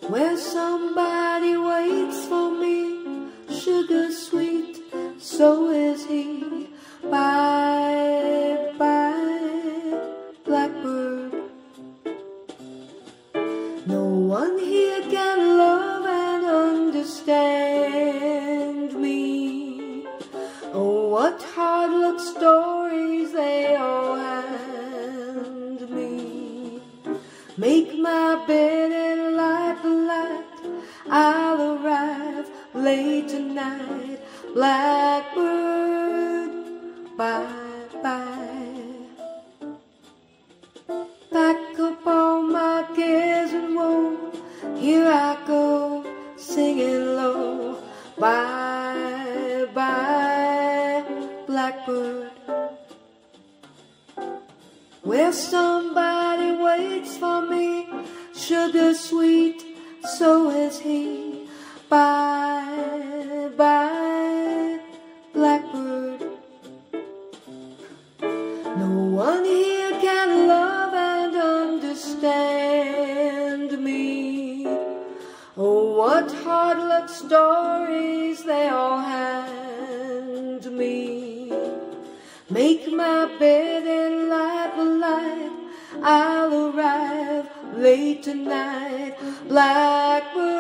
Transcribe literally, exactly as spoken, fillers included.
where somebody waits for me, sugar sweet, so is he. Bye, bye, blackbird. No one here can love and understand me. Oh, what hard luck stories they all hand me. Make my bed and light the light, I'll arrive late tonight. Blackbird, bye bye. Pack up all my cares and woe, here I go, singing low. Bye bye, blackbird, where somebody waits for me, sugar sweet, so is he. Bye bye, blackbird. No one here can love and understand me. Oh, what hard luck stories they all hand me. Make my bed and light the light, I'll arrive late tonight. Blackbird,